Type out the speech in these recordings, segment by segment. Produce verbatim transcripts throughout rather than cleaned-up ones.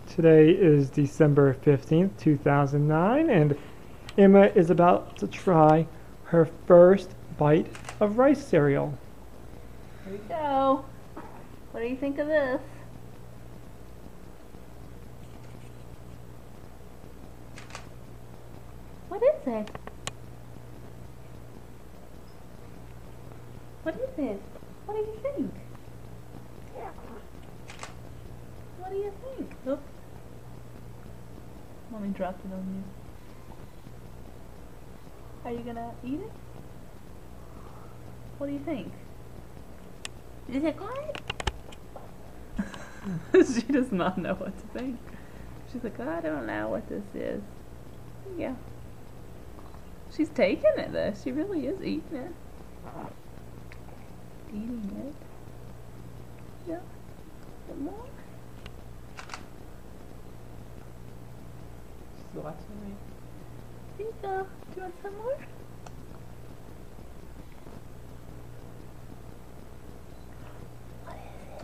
Today is December fifteenth, two thousand nine, and Emma is about to try her first bite of rice cereal. Here we go. What do you think of this? What is it? What is it? What do you think? What do you think? Oops. Let me drop it on you. Are you gonna eat it? What do you think? Is it good? She does not know what to think. She's like, I don't know what this is. Yeah. She's taking it though. She really is eating it. Eating it. Yeah. Some more. She's watching me. Here you go. Do you want some more? What is it?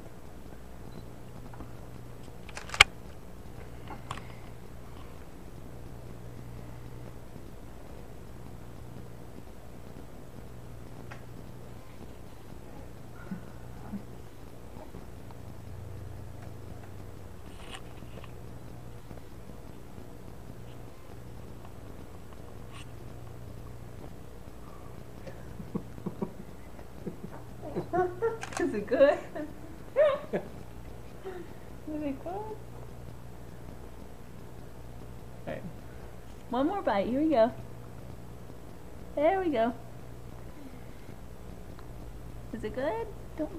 Is it good? Is it good? Alright. One more bite. Here we go. There we go. Is it good? Don't.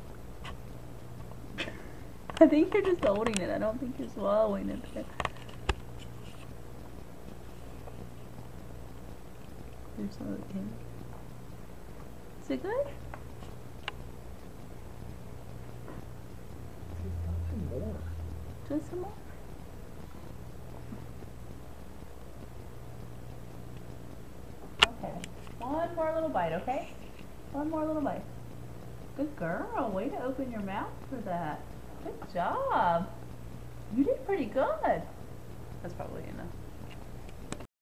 I think you're just holding it. I don't think you're swallowing it. Here's some of the candy. Is it good? More. Just some more. Okay. One more little bite, okay? One more little bite. Good girl. Way to open your mouth for that. Good job. You did pretty good. That's probably enough.